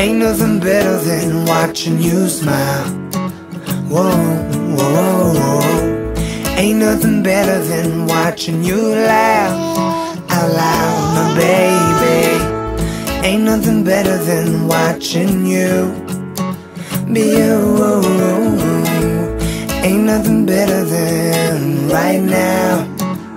Ain't nothing better than watching you smile. Whoa, whoa, whoa. Ain't nothing better than watching you laugh out loud, my baby. Ain't nothing better than watching you be you. Ain't nothing better than right now.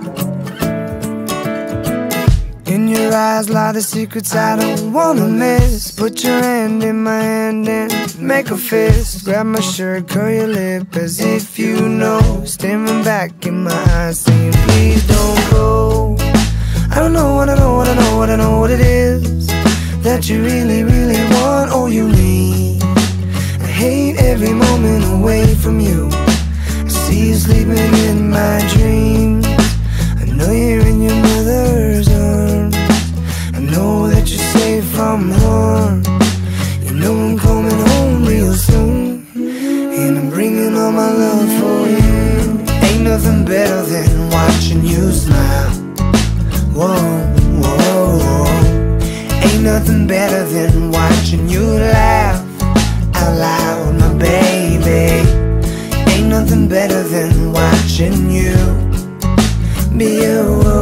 In your eyes lie the secrets I don't wanna miss. Put your hand in my hand and make a fist. Grab my shirt, curl your lip as if you know. Staring back in my eyes saying please don't go. I don't know what I know, what I know, what I know what it is that you really, really want or you need. I hate every moment away from you. I see you sleeping in my dreams. I know you're in your mother's arms. I know that you're safe from harm. You know I'm coming home real soon, and I'm bringing all my love for you. Ain't nothing better than watching you smile. Whoa, whoa, whoa. Ain't nothing better than watching you laugh out loud, my baby. Ain't nothing better than watching you be you.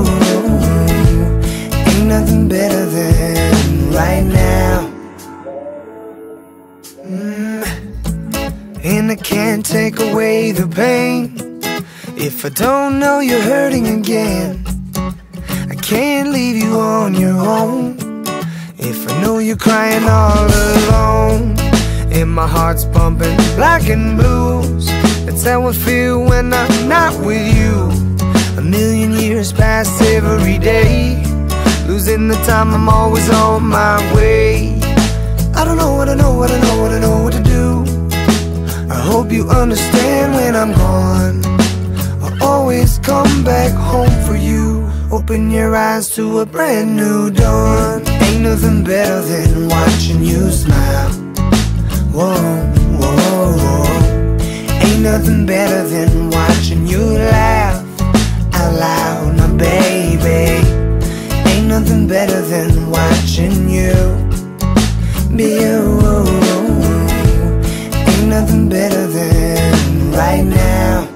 Ain't nothing better than right now. And I can't take away the pain if I don't know you're hurting again. I can't leave you on your own if I know you're crying all alone. And my heart's pumping black and blues. That's how I feel when I'm not with you. A million years pass every day, losing the time, I'm always on my way. I don't know what I know, what I know, what I know what to do. I hope you understand when I'm gone. I'll always come back home for you. Open your eyes to a brand new dawn. Ain't nothing better than watching you smile. Whoa, whoa, whoa. Ain't nothing better than watching you laugh out loud, my baby. Ain't nothing better than watching you be you. Ain't nothing better than right now.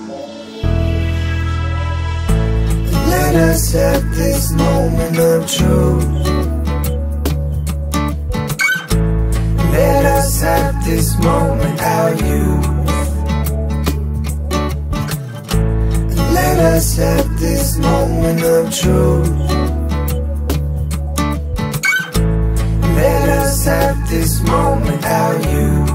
Let us have this moment of truth. Let us have this moment, our youth. Let us have this moment of truth. Let us have this moment, our youth.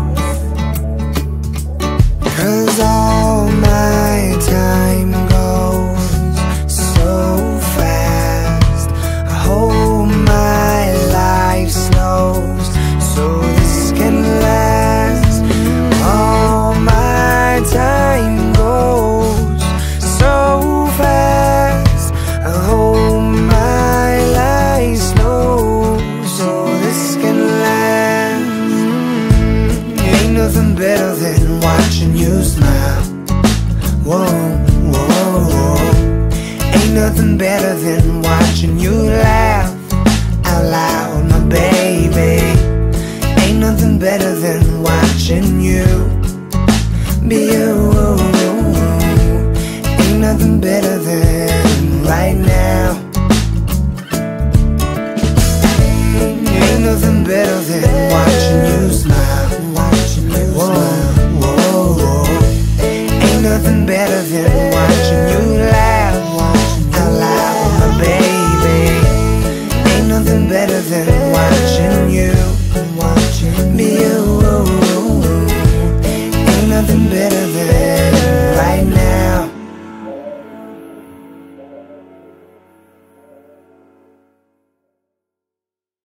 'Cause all my time goes so fast. I hope my life slows so this can last. All my time goes so fast. I hope my life slows so this can last. Ain't nothing better than watching you smile. Whoa, whoa, whoa. Ain't nothing better than watching you laugh out loud, my baby. Ain't nothing better than watching you be you. Ain't nothing better than right now. Ain't nothing better than watching you smile. Whoa, whoa, whoa. Ain't nothing better than watching you laugh out loud, my baby. Ain't nothing better than watching you be you. Ain't nothing better than